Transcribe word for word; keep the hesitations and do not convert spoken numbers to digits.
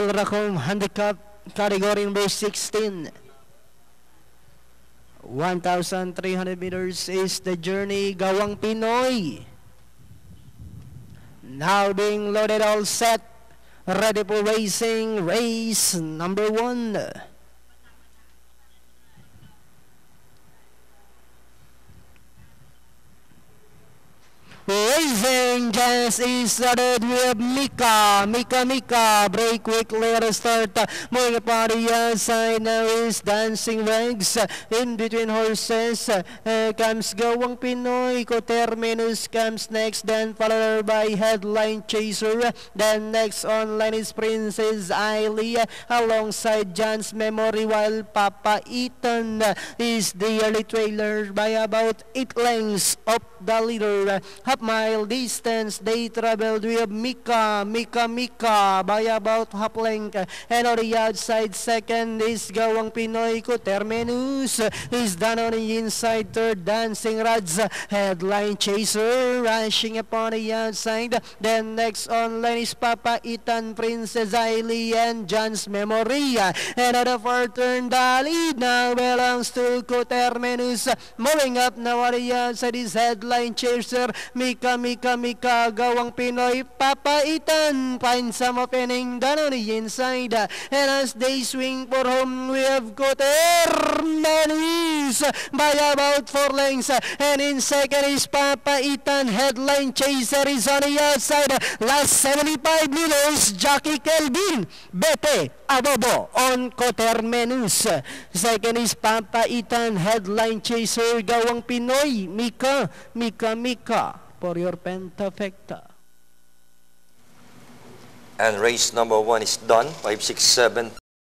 Phil Racom Handicap category number sixteen. one thousand three hundred meters is the journey. Gawang Pinoy. Now being loaded, all set, ready for racing. Race number one. Racing just is started with Mika, Mika, Mika, break quickly at the start, moving upon the outside, now is Dancing Regs, in between horses, uh, comes Gawang Pinoy, Coterminus comes next, then followed by Headline Chaser, then next online is Princess Ailey, alongside John's Memory, while Papa Ethan is the early trailer by about eight lengths of the leader. Half mile distance they traveled with Mika, Mika, Mika by about half length, and on the outside second is Gawang Pinoy. Coterminus is done on the inside third, Dancing Rods, Headline Chaser rushing upon the outside, then next online is Papa Ethan, Princess Ailey, and John's Memory, and on the far turn the lead now belongs to Coterminus. Moving up now on the outside is Headline Chaser, Mika, Mika, Mika, Gawang Pinoy, Papa Ethan finds some opening down on the inside, and as they swing for home we have Coterminus by about four lengths, and in second is Papa Ethan. Headline Chaser is on the outside. Last seventy-five meters, Jockey Kelvin Bete Abobo on Coterminus. Second is Papa Ethan. Headline Chaser, Gawang Pinoy, Mika, Mika, Mika for your pentafecta. And race number one is done. five, six, seven.